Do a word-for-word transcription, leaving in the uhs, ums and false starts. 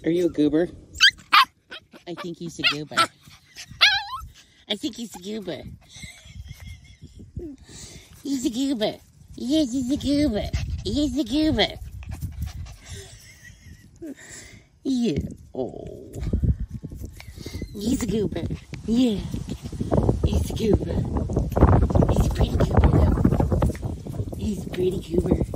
Are you a goober? I think he's a goober. I think he's a goober. He's a goober. Yes, he's a goober. He's a goober. Yeah. Oh. He's a goober. Yeah. He's a goober. He's a pretty goober though. He's a pretty goober.